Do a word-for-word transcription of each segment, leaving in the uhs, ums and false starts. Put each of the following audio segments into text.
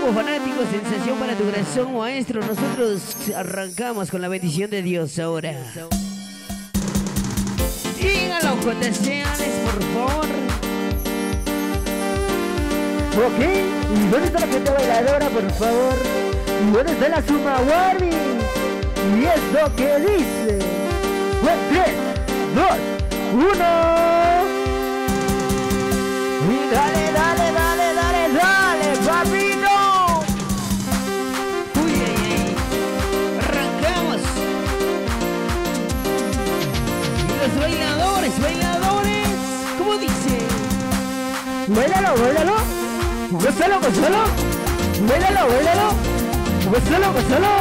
amigo fanático, sensación para tu corazón, maestro. Nosotros arrancamos con la bendición de Dios ahora. Y a los J C Alex, por favor. Ok, ¿y dónde está la gente bailadora, por favor? ¿Y dónde está la suma Warby? Y es lo que dice. tres, dos, uno. Y dale, dale, dale, dale, dale, papito. Uy, ay, ay. Arrancamos. Y los bailadores, bailadores. ¿Cómo dice? Bailalo, bailalo. Gózalo, gózalo. Bailalo, bailalo. Gózalo, gózalo.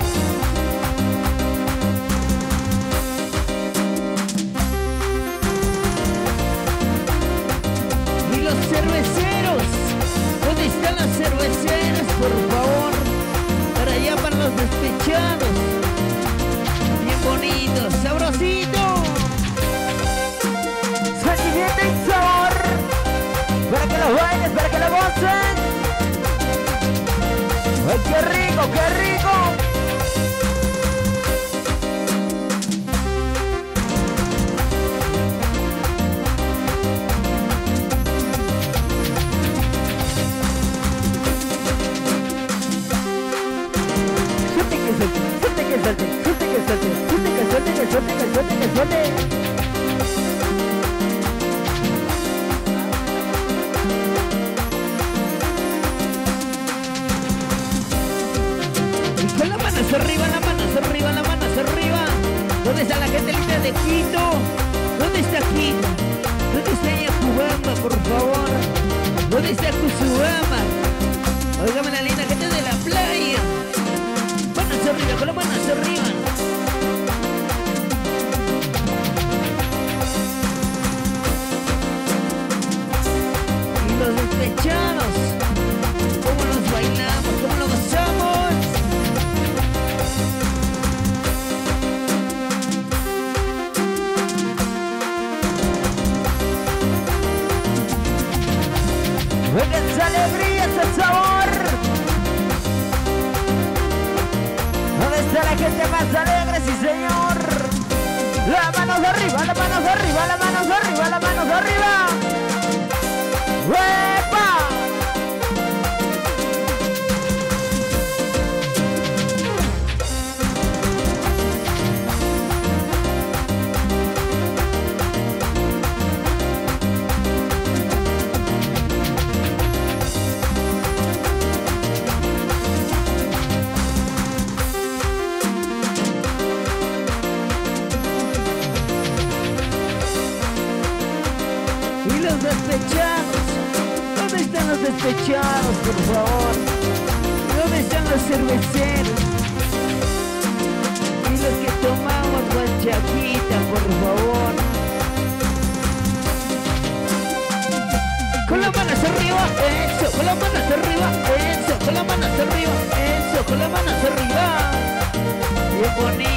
Los cerveceros, ¿dónde están las cerveceras, por favor? Para allá, para los despechados. Bien bonitos, sabrosito. Sentimiento y sabor. Para que los bailes, para que lo gocen. ¡Ay, qué rico, qué rico! Suerte que salte, suerte que salte, suerte que salte, que suerte, que suerte, que suerte. Y con las manos arriba, las manos arriba, las manos arriba. ¿Dónde está la gente linda de Quito? ¿Dónde está Quito? ¿Dónde está Yacubamba, por favor? ¿Dónde está Cusubamba? Óigame la linda gente de la playa. Manos arriba, con las manos arriba. Y los despechados, ¿cómo los bailamos? ¿Cómo lo gozamos? Vengan esa alegría, ese sabor. ¿Dónde está la gente más alegre? Sí, señor. Las manos arriba, las manos arriba, las manos arriba, las manos arriba. ¡Uepa! Despechados, ¿dónde están los despechados, por favor? ¿Dónde están los cerveceros? Y los que tomamos guanchaquita, por favor. Con las manos arriba, eso, con las manos arriba, eso, con las manos arriba, eso, con las manos arriba. Bien bonito.